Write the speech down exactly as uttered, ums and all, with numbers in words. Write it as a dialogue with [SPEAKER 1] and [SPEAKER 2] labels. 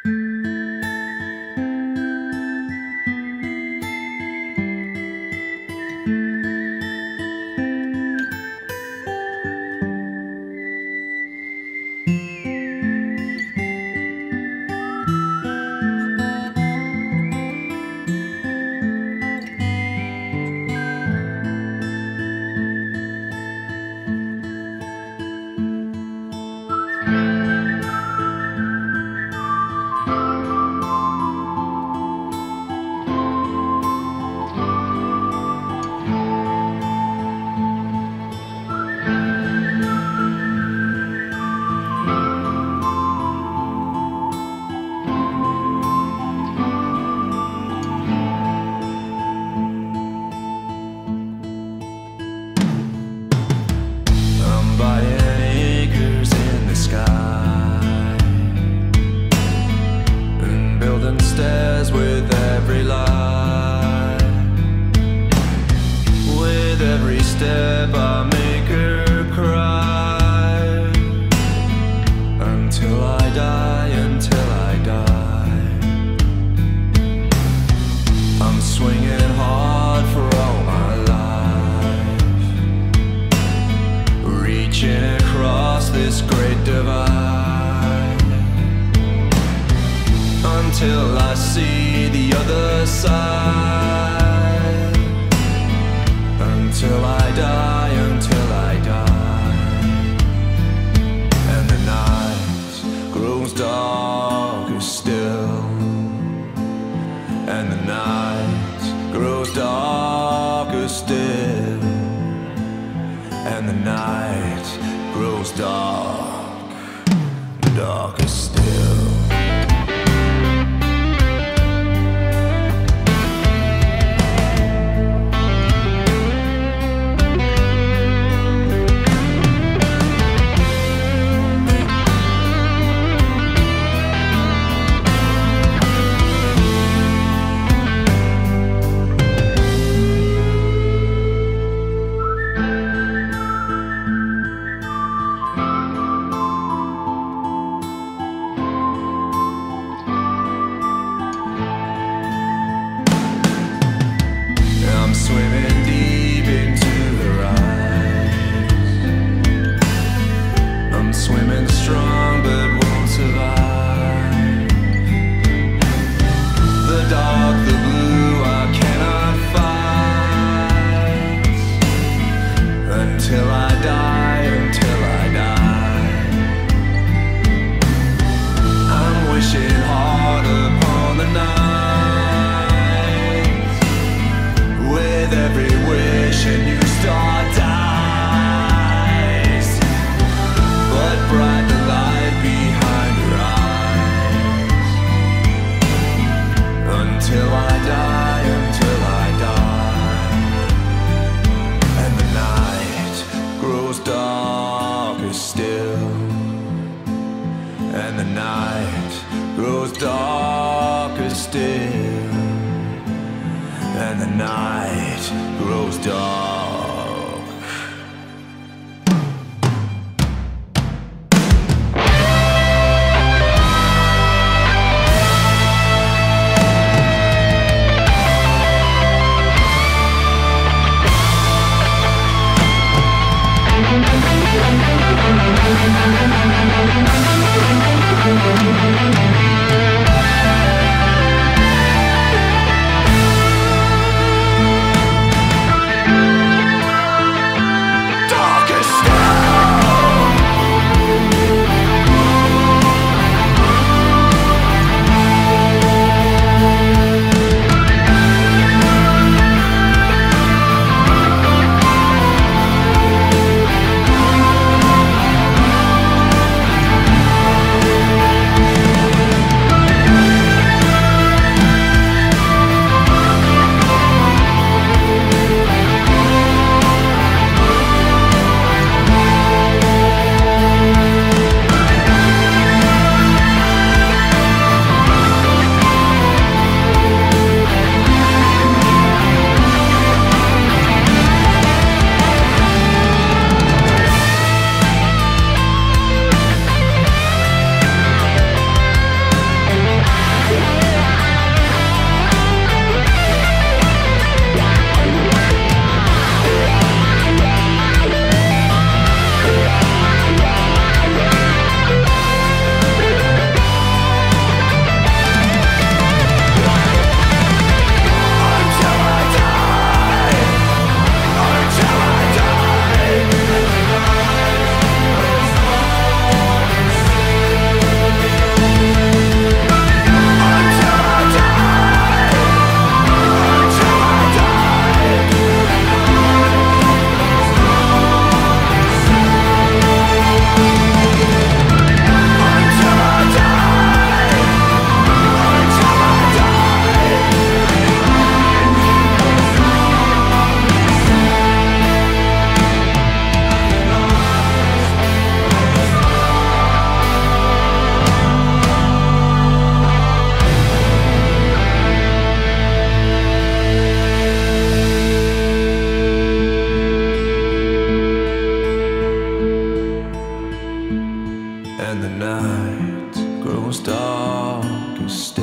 [SPEAKER 1] Until I see the other side, until I die, until I die, and the night grows darker still, and the night grows darker still, and the night grows dark, darker still. Swimming deep into the rise. I'm swimming strong but won't survive. The dark, the blue I cannot fight. Until I die, until I die. I'm wishing hard upon the night. With every wish a new star dies, but bright the light behind her eyes. Until I die, until I die, and the night grows darker still, and the night grows darker still, and the night grows dark.
[SPEAKER 2] We'll be right back.
[SPEAKER 1] night grows dark and still.